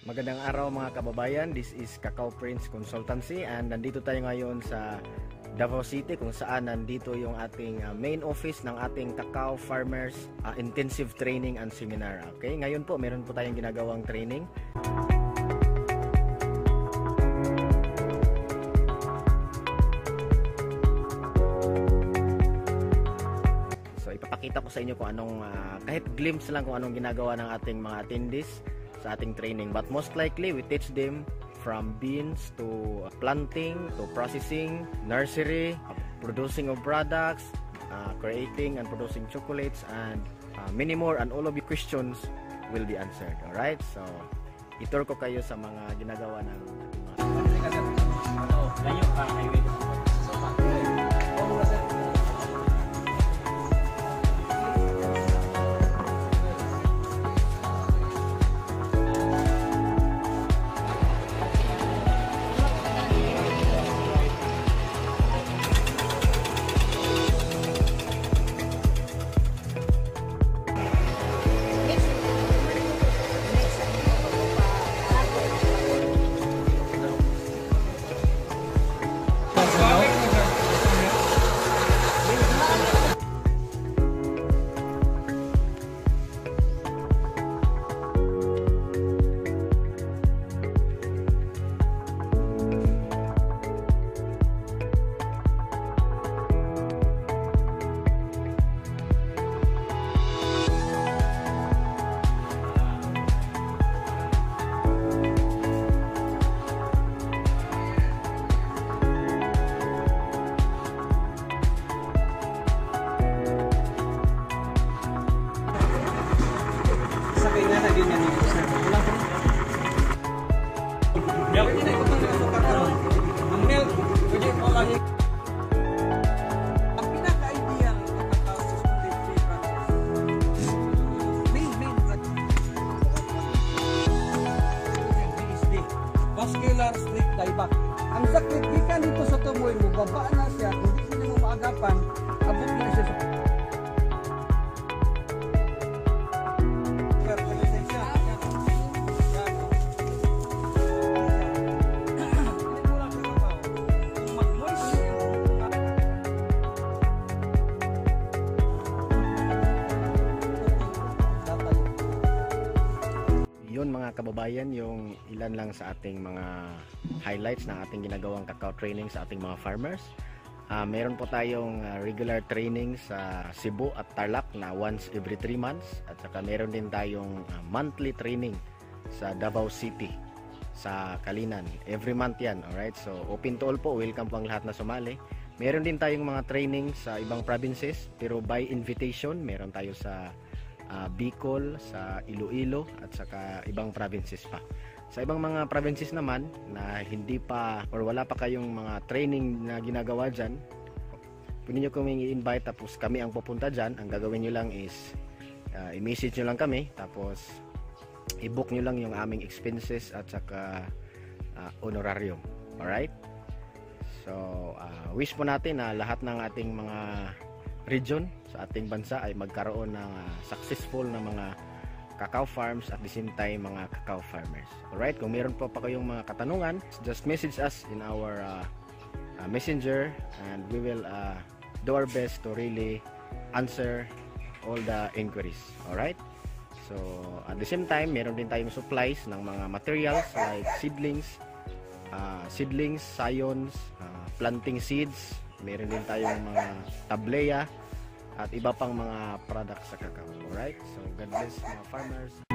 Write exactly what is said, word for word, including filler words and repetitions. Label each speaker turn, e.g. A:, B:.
A: Magandang araw mga kababayan, this is Cacao Prince Consultancy and nandito tayo ngayon sa Davao City kung saan nandito yung ating uh, main office ng ating Cacao Farmers uh, Intensive Training and Seminar. Okay, ngayon po meron po tayong ginagawang training. So ipapakita ko sa inyo kung anong, uh, kahit glimpse lang kung anong ginagawa ng ating mga attendees sa ating training, but most likely we teach them from beans to planting to processing, nursery, producing of products, uh, creating and producing chocolates, and uh, many more, and all of your questions will be answered. Alright, so itur ko kayo sa mga ginagawa ng ating mga
B: vascular streak dieback. Ang sakit gikan dito sa tumoy mo, baba na siya, hindi mo maagapan, abot na siya sa
A: yun mga kababayan, yung ilan lang sa ating mga highlights ng ating ginagawang cacao training sa ating mga farmers. Uh, meron po tayong uh, regular training sa Cebu at Tarlac na once every three months, at saka meron din tayong uh, monthly training sa Davao City sa Kalinan. Every month yan, alright? So open to all po, welcome po ang lahat na sumali. Meron din tayong mga training sa ibang provinces pero by invitation. Meron tayo sa Uh, Bicol, sa Iloilo at saka ibang provinces pa. Sa ibang mga provinces naman na hindi pa or wala pa kayong mga training na ginagawa dyan, pwede nyo kaming i-invite tapos kami ang pupunta dyan. Ang gagawin nyo lang is uh, i-message nyo lang kami tapos i-book nyo lang yung aming expenses at saka uh, honorarium. Alright? So uh, wish po natin na lahat ng ating mga region sa ating bansa ay magkaroon ng uh, successful na mga cacao farms at the same time mga cacao farmers. Alright, kung meron po pa kayong mga katanungan, just message us in our uh, uh, messenger and we will uh, do our best to really answer all the inquiries. Alright, so at the same time meron din tayong supplies ng mga materials like seedlings, uh, seedlings, scions, uh, planting seeds. Meron din tayong mga tableya at iba pang mga products sa cacao. Alright? So God bless mga farmers.